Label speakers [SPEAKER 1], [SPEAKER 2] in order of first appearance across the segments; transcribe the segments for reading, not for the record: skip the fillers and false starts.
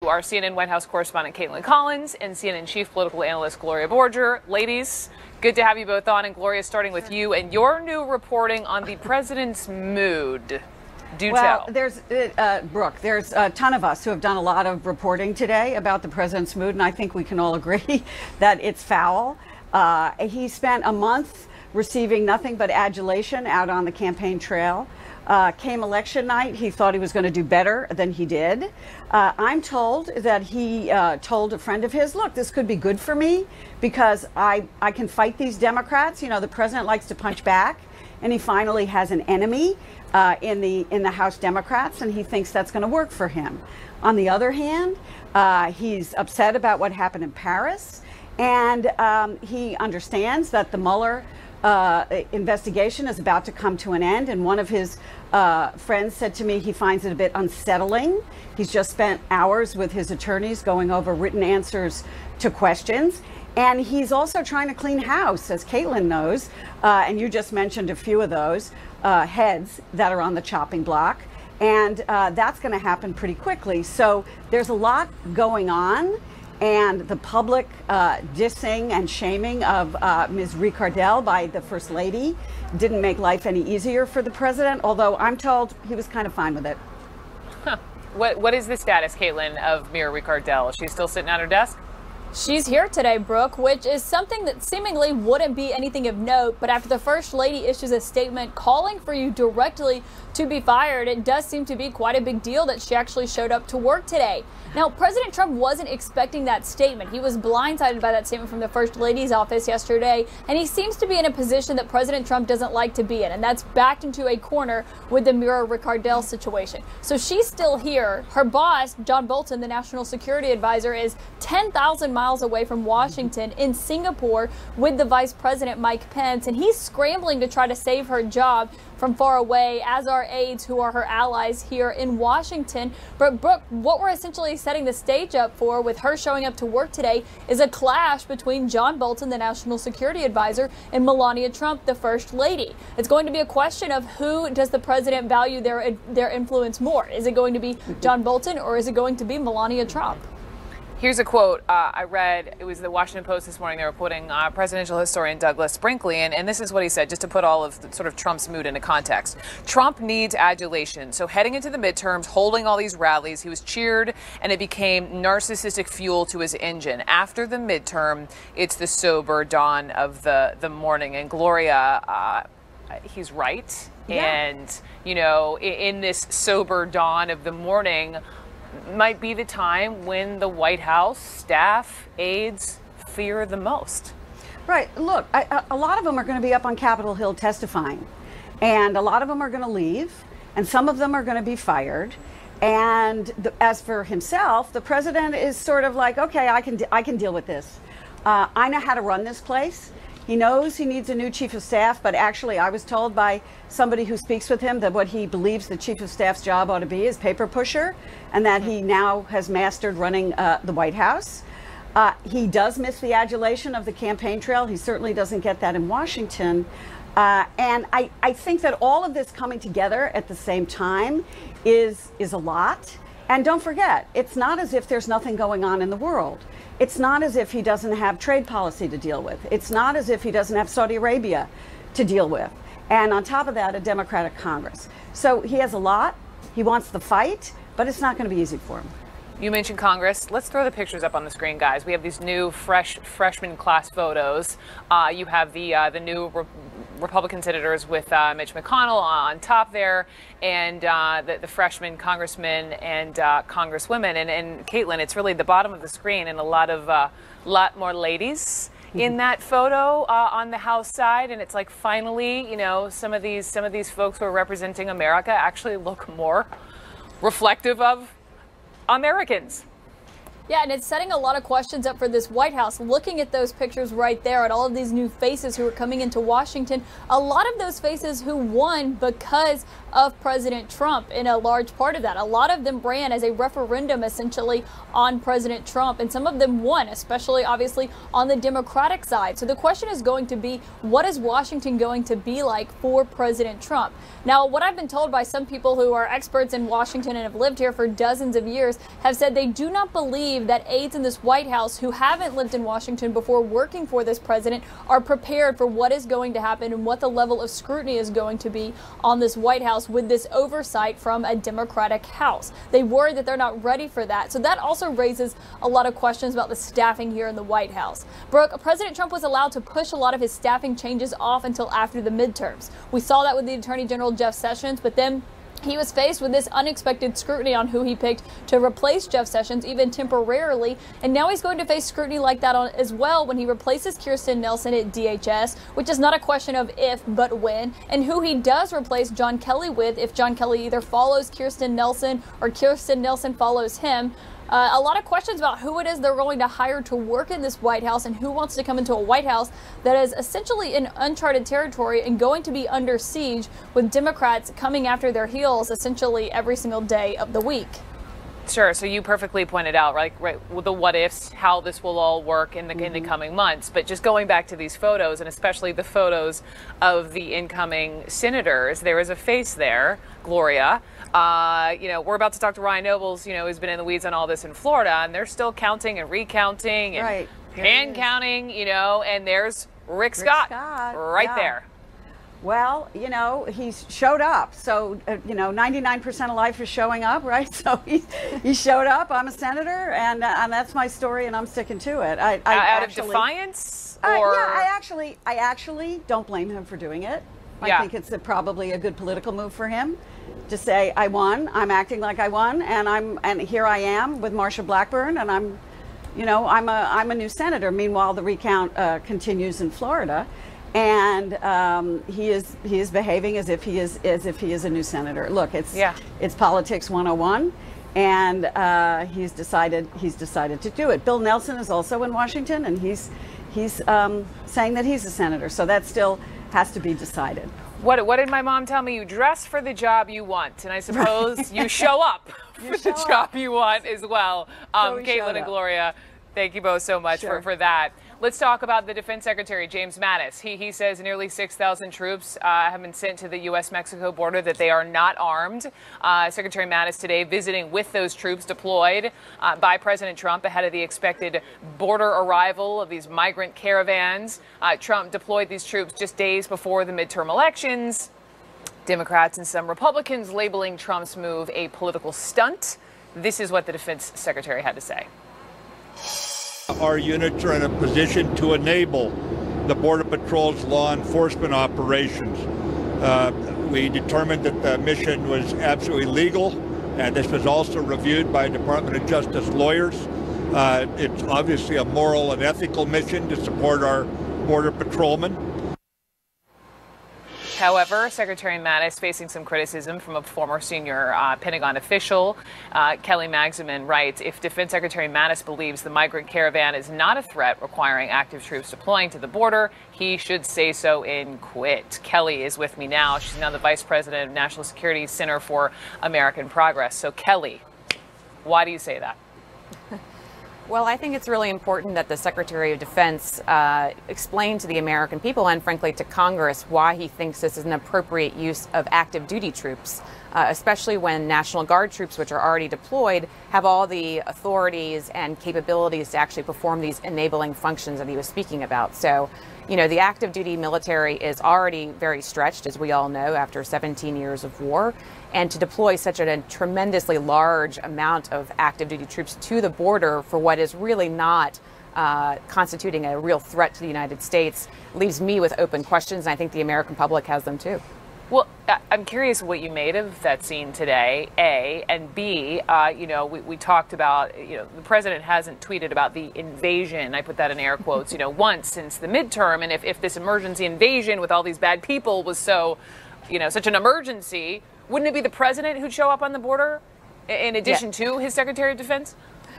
[SPEAKER 1] Our CNN White House correspondent Caitlin Collins and CNN chief political analyst Gloria Borger. Ladies, good to have you both on. And Gloria, starting with you and your new reporting on the president's mood. Do tell.
[SPEAKER 2] There's Brooke, there's a ton of us who have done a lot of reporting today about the president's mood, and I think we can all agree that it's foul. He spent a month receiving nothing but adulation out on the campaign trail. Came election night, he thought he was going to do better than he did. I'm told that he told a friend of his, look, this could be good for me because I can fight these Democrats. You know, the president likes to punch back, and he finally has an enemy in the House Democrats, and he thinks that's going to work for him. On the other hand, he's upset about what happened in Paris, and he understands that the Mueller investigation is about to come to an end, and one of his friends said to me he finds it a bit unsettling. He's just spent hours with his attorneys going over written answers to questions, and he's also trying to clean house, as Caitlin knows, and you just mentioned a few of those heads that are on the chopping block, and that's going to happen pretty quickly. So there's a lot going on. And the public dissing and shaming of Ms. Ricardel by the First Lady didn't make life any easier for the president, although I'm told he was kind of fine with it.
[SPEAKER 1] Huh. What is the status, Caitlin, of Mira Ricardel? Is she still sitting at her desk?
[SPEAKER 3] She's here today, Brooke, which is something that seemingly wouldn't be anything of note. But after the First Lady issues a statement calling for you directly to be fired, it does seem to be quite a big deal that she actually showed up to work today. Now, President Trump wasn't expecting that statement. He was blindsided by that statement from the First Lady's office yesterday, and he seems to be in a position that President Trump doesn't like to be in, and that's backed into a corner with the Mira Ricardel situation. So she's still here. Her boss, John Bolton, the national security advisor, is 10,000 miles away from Washington in Singapore with the Vice President Mike Pence, and he's scrambling to try to save her job from far away, as are aides who are her allies here in Washington. But Brooke, what we're essentially setting the stage up for with her showing up to work today is a clash between John Bolton, the national security advisor, and Melania Trump, the First Lady. It's going to be a question of who does the president value their influence more. Is it going to be John Bolton or is it going to be Melania Trump?
[SPEAKER 1] Here's a quote I read. It was the Washington Post this morning. They were quoting presidential historian Douglas Brinkley, and this is what he said, just to put all of the, sort of Trump's mood into context. Trump needs adulation. So heading into the midterms, holding all these rallies, he was cheered, and it became narcissistic fuel to his engine. After the midterm, it's the sober dawn of the morning. And Gloria, he's right.
[SPEAKER 2] Yeah.
[SPEAKER 1] And, you know, in this sober dawn of the morning, might be the time when the White House staff, aides, fear the most.
[SPEAKER 2] Right. Look, a lot of them are going to be up on Capitol Hill testifying, and a lot of them are going to leave, and some of them are going to be fired. And as for himself, the president is sort of like, okay, I can deal with this. I know how to run this place. He knows he needs a new chief of staff, but actually I was told by somebody who speaks with him that what he believes the chief of staff's job ought to be is paper pusher, and that he now has mastered running the White House. He does miss the adulation of the campaign trail. He certainly doesn't get that in Washington. And I think that all of this coming together at the same time is a lot. And don't forget, it's not as if there's nothing going on in the world. It's not as if he doesn't have trade policy to deal with. It's not as if he doesn't have Saudi Arabia to deal with. And on top of that, a Democratic Congress. So he has a lot. He wants the fight, but it's not going to be easy for him.
[SPEAKER 1] You mentioned Congress. Let's throw the pictures up on the screen, guys. We have these new freshman class photos. You have the new Republican senators with Mitch McConnell on top there, and the freshman congressmen and congresswomen. And Caitlin, it's really the bottom of the screen, and a lot more ladies in that photo on the House side. And it's like, finally, you know, some of these folks who are representing America actually look more reflective of Americans.
[SPEAKER 3] Yeah, and it's setting a lot of questions up for this White House. Looking at those pictures right there, at all of these new faces who are coming into Washington, a lot of those faces who won because of President Trump in a large part of that. A lot of them ran as a referendum essentially on President Trump, and some of them won, especially obviously on the Democratic side. So the question is going to be, what is Washington going to be like for President Trump? Now, what I've been told by some people who are experts in Washington and have lived here for dozens of years have said they do not believe that aides in this White House who haven't lived in Washington before working for this president are prepared for what is going to happen and what the level of scrutiny is going to be on this White House with this oversight from a Democratic House. They worry that they're not ready for that. So that also raises a lot of questions about the staffing here in the White House. Brooke, President Trump was allowed to push a lot of his staffing changes off until after the midterms. We saw that with the Attorney General Jeff Sessions, but then he was faced with this unexpected scrutiny on who he picked to replace Jeff Sessions, even temporarily. And now he's going to face scrutiny like that as well when he replaces Kirstjen Nielsen at DHS, which is not a question of if, but when. And who he does replace John Kelly with, if John Kelly either follows Kirstjen Nielsen or Kirstjen Nielsen follows him. A lot of questions about who it is they're going to hire to work in this White House and who wants to come into a White House that is essentially in uncharted territory and going to be under siege with Democrats coming after their heels essentially every single day of the week.
[SPEAKER 1] Sure. So you perfectly pointed out, right, with the what ifs, how this will all work in the coming months. But just going back to these photos, and especially the photos of the incoming senators, there is a face there, Gloria. We're about to talk to Ryan Nobles, who's been in the weeds on all this in Florida, and they're still counting and recounting and hand counting, and there's Rick Scott right there.
[SPEAKER 2] Well, he showed up. So, 99% of life is showing up, right? So he showed up. I'm a senator, and that's my story, and I'm sticking to it.
[SPEAKER 1] Out of defiance? Or?
[SPEAKER 2] Yeah, I actually don't blame him for doing it. I think it's probably a good political move for him to say, I won. I'm acting like I won, and here I am with Marsha Blackburn, and I'm a new senator. Meanwhile, the recount continues in Florida. And he is behaving as if he is a new senator. Look, it's politics 101, and he's decided to do it. Bill Nelson is also in Washington, and he's saying that he's a senator. So that still has to be decided.
[SPEAKER 1] What did my mom tell me? You dress for the job you want, and I suppose you show up for the job you want as well. Caitlin and Gloria, thank you both so much for that. Let's talk about the Defense Secretary, James Mattis. He says nearly 6,000 troops have been sent to the U.S.-Mexico border, that they are not armed. Secretary Mattis today visiting with those troops deployed by President Trump ahead of the expected border arrival of these migrant caravans. Trump deployed these troops just days before the midterm elections. Democrats and some Republicans labeling Trump's move a political stunt. This is what the Defense Secretary had to say.
[SPEAKER 4] Our units are in a position to enable the Border Patrol's law enforcement operations. We determined that the mission was absolutely legal, and this was also reviewed by Department of Justice lawyers. It's obviously a moral and ethical mission to support our Border Patrolmen.
[SPEAKER 1] However, Secretary Mattis facing some criticism from a former senior Pentagon official. Kelly Magsamen writes, if Defense Secretary Mattis believes the migrant caravan is not a threat requiring active troops deploying to the border, he should say so and quit. Kelly is with me now. She's now the Vice President of National Security Center for American Progress. So, Kelly, why do you say that?
[SPEAKER 5] Well, I think it's really important that the Secretary of Defense explain to the American people and, frankly, to Congress why he thinks this is an appropriate use of active duty troops, especially when National Guard troops, which are already deployed, have all the authorities and capabilities to actually perform these enabling functions that he was speaking about. So, the active duty military is already very stretched, as we all know, after 17 years of war. And to deploy such a tremendously large amount of active duty troops to the border for what is really not constituting a real threat to the United States leaves me with open questions, and I think the American public has them too.
[SPEAKER 1] Well, I'm curious what you made of that scene today, A, and B, we talked about, the president hasn't tweeted about the invasion, I put that in air quotes, once since the midterm, and if this emergency invasion with all these bad people was so, such an emergency, wouldn't it be the president who'd show up on the border in addition to his Secretary of Defense?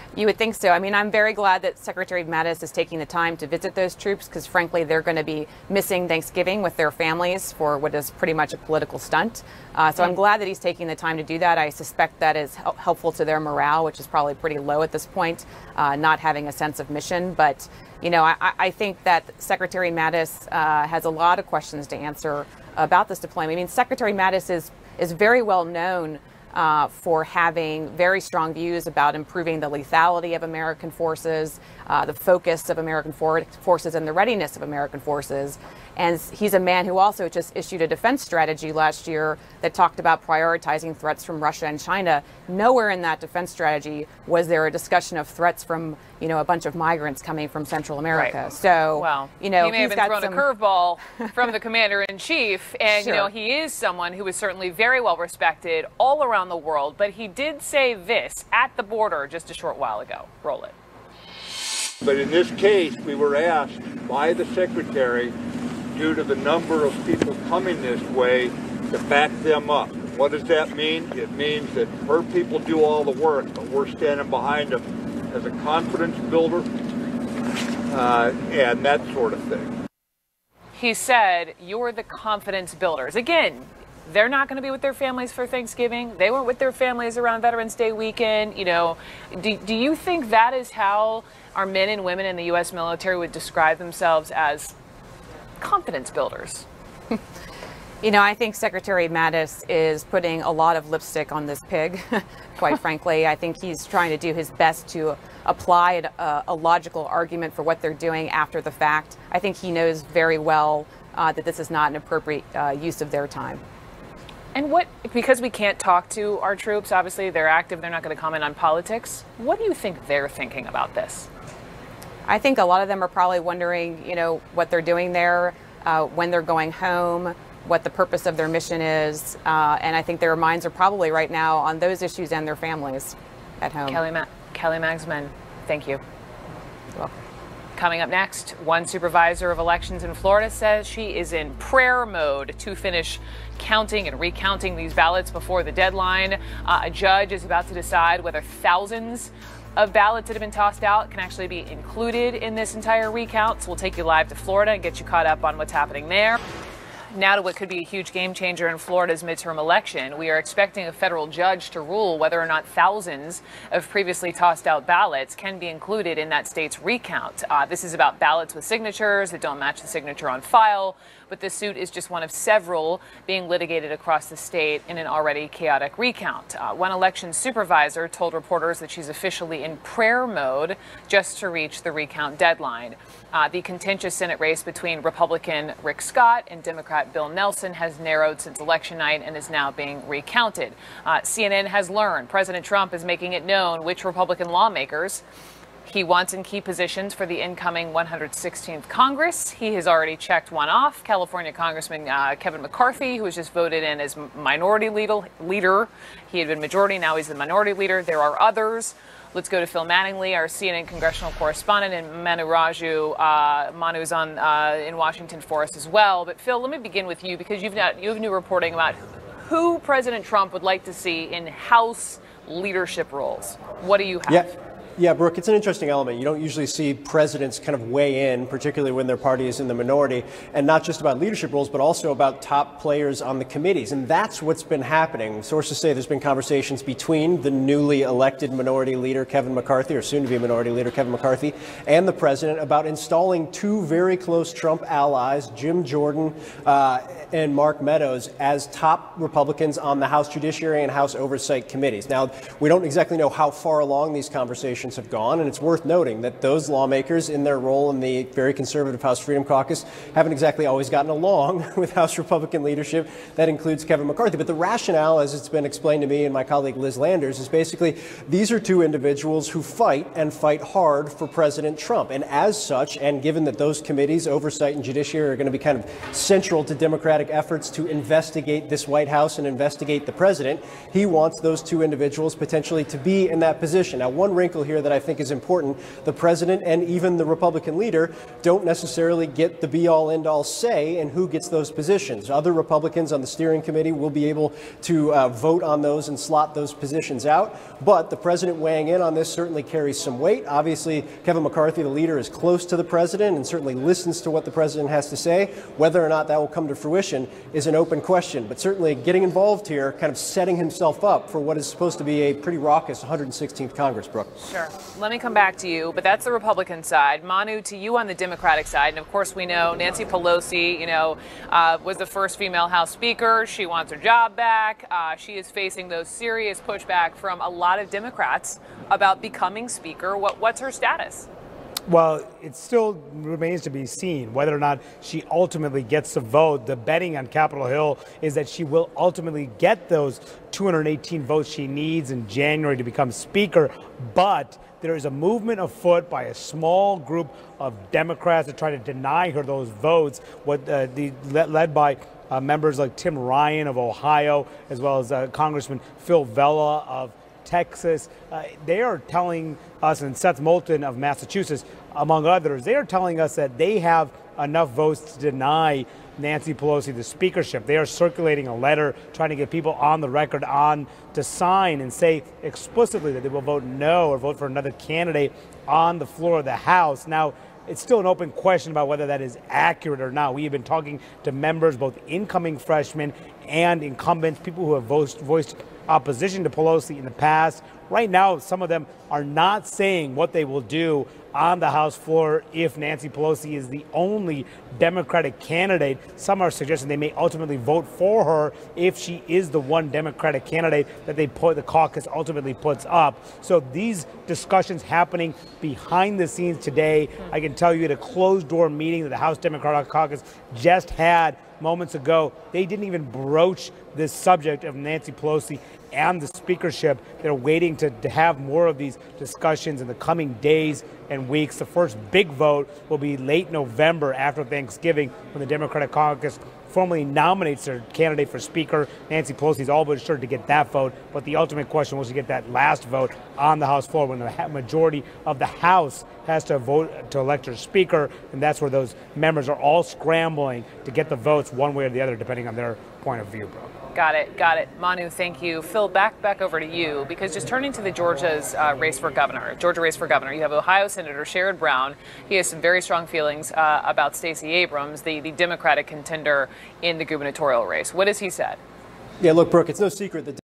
[SPEAKER 5] You would think so. I mean, I'm very glad that Secretary Mattis is taking the time to visit those troops because, frankly, they're going to be missing Thanksgiving with their families for what is pretty much a political stunt. So I'm glad that he's taking the time to do that. I suspect that is helpful to their morale, which is probably pretty low at this point, not having a sense of mission. But, you know, I think that Secretary Mattis has a lot of questions to answer about this deployment. I mean, Secretary Mattis is very well known for having very strong views about improving the lethality of American forces, the focus of American forces, and the readiness of American forces. And he's a man who also just issued a defense strategy last year that talked about prioritizing threats from Russia and China. Nowhere in that defense strategy was there a discussion of threats from, you know, a bunch of migrants coming from Central America.
[SPEAKER 1] Right.
[SPEAKER 5] So,
[SPEAKER 1] well,
[SPEAKER 5] you know,
[SPEAKER 1] he may have been thrown a curveball from the commander-in-chief, and
[SPEAKER 5] Sure.
[SPEAKER 1] you know, he is someone who is certainly very well respected all around the world. But he did say this at the border just a short while ago. Roll it.
[SPEAKER 4] But in this case, we were asked by the Secretary, due to the number of people coming this way, to back them up. What does that mean? It means that her people do all the work, but we're standing behind them as a confidence builder and that sort of thing.
[SPEAKER 1] He said, you're the confidence builders. Again, they're not going to be with their families for Thanksgiving. They weren't with their families around Veterans Day weekend. You know, do you think that is how our men and women in the U.S. military would describe themselves, as confidence builders?
[SPEAKER 5] You know, I think Secretary Mattis is putting a lot of lipstick on this pig, quite frankly. I think he's trying to do his best to apply a logical argument for what they're doing after the fact. I think he knows very well that this is not an appropriate use of their time.
[SPEAKER 1] And what, because we can't talk to our troops, obviously they're active, they're not going to comment on politics. What do you think they're thinking about this?
[SPEAKER 5] I think a lot of them are probably wondering, you know, what they're doing there, when they're going home, what the purpose of their mission is. And I think their minds are probably right now on those issues and their families at home.
[SPEAKER 1] Kelly Magsamen, thank you.
[SPEAKER 5] You're welcome.
[SPEAKER 1] Coming up next, one supervisor of elections in Florida says she is in prayer mode to finish counting and recounting these ballots before the deadline. A judge is about to decide whether thousands of ballots that have been tossed out can actually be included in this entire recount. So we'll take you live to Florida and get you caught up on what's happening there. Now to what could be a huge game changer in Florida's midterm election. We are expecting a federal judge to rule whether or not thousands of previously tossed out ballots can be included in that state's recount. This is about ballots with signatures that don't match the signature on file, but this suit is just one of several being litigated across the state in an already chaotic recount. One election supervisor told reporters that she's officially in prayer mode just to reach the recount deadline. The contentious Senate race between Republican Rick Scott and Democrat Bill Nelson has narrowed since election night and is now being recounted. CNN has learned President Trump is making it known which Republican lawmakers he wants in key positions for the incoming 116th Congress. He has already checked one off. California Congressman Kevin McCarthy, who was just voted in as minority leader. He had been majority, now he's the minority leader. There are others. Let's go to Phil Mattingly, our CNN congressional correspondent, and Manu Raju. Manu's in Washington for us as well. But Phil, let me begin with you because you have new reporting about who President Trump would like to see in House leadership roles. What do you have?
[SPEAKER 6] Yeah, Brooke, it's an interesting element. You don't usually see presidents kind of weigh in, particularly when their party is in the minority, and not just about leadership roles, but also about top players on the committees. And that's what's been happening. Sources say there's been conversations between the newly elected minority leader, Kevin McCarthy, or soon to be minority leader, Kevin McCarthy, and the president about installing two very close Trump allies, Jim Jordan and Mark Meadows, as top Republicans on the House Judiciary and House Oversight committees. Now, we don't exactly know how far along these conversations have gone, and it's worth noting that those lawmakers in their role in the very conservative House Freedom Caucus haven't exactly always gotten along with House Republican leadership. That includes Kevin McCarthy. But the rationale, as it's been explained to me and my colleague Liz Landers, is basically these are two individuals who fight and fight hard for President Trump. And as such, and given that those committees, Oversight and Judiciary, are going to be kind of central to Democratic efforts to investigate this White House and investigate the president, he wants those two individuals potentially to be in that position. Now, one wrinkle here here that I think is important. The president and even the Republican leader don't necessarily get the be-all, end-all say in who gets those positions. Other Republicans on the steering committee will be able to vote on those and slot those positions out. But the president weighing in on this certainly carries some weight. Obviously, Kevin McCarthy, the leader, is close to the president and certainly listens to what the president has to say. Whether or not that will come to fruition is an open question. But certainly getting involved here, kind of setting himself up for what is supposed to be a pretty raucous 116th Congress, Brooke.
[SPEAKER 1] Sure. Let me come back to you, but that's the Republican side. Manu, to you on the Democratic side, and of course we know Nancy Pelosi, was the first female House Speaker. She wants her job back. She is facing those serious pushback from a lot of Democrats about becoming Speaker. What's her status?
[SPEAKER 7] Well, it still remains to be seen whether or not she ultimately gets the vote. The betting on Capitol Hill is that she will ultimately get those 218 votes she needs in January to become Speaker. But there is a movement afoot by a small group of Democrats to try to deny her those votes, led by members like Tim Ryan of Ohio, as well as Congressman Phil Vela of Texas. They are telling us, and Seth Moulton of Massachusetts, among others, they are telling us that they have enough votes to deny Nancy Pelosi the speakership. They are circulating a letter trying to get people on the record to sign and say explicitly that they will vote no or vote for another candidate on the floor of the House. Now, it's still an open question about whether that is accurate or not. We have been talking to members, both incoming freshmen and incumbents, people who have voiced opposition to Pelosi in the past. Right now, some of them are not saying what they will do on the House floor if Nancy Pelosi is the only Democratic candidate. Some are suggesting they may ultimately vote for her if she is the one Democratic candidate that the caucus ultimately puts up. So these discussions happening behind the scenes today. I can tell you at a closed-door meeting that the House Democratic Caucus just had moments ago, they didn't even broach this subject of Nancy Pelosi and the speakership. They're waiting to have more of these discussions in the coming days and weeks. The first big vote will be late November after Thanksgiving, when the Democratic Caucus formally nominates their candidate for Speaker. Nancy Pelosi is all but sure to get that vote, but the ultimate question was to get that last vote on the House floor when the majority of the House has to vote to elect her Speaker, and that's where those members are all scrambling to get the votes one way or the other, depending on their point of view, bro.
[SPEAKER 1] Got it. Manu, thank you. Phil, back over to you, because just turning to the Georgia race for governor, you have Ohio Senator Sherrod Brown. He has some very strong feelings about Stacey Abrams, the Democratic contender in the gubernatorial race. What has he said?
[SPEAKER 6] Yeah, look, Brooke, it's no secret that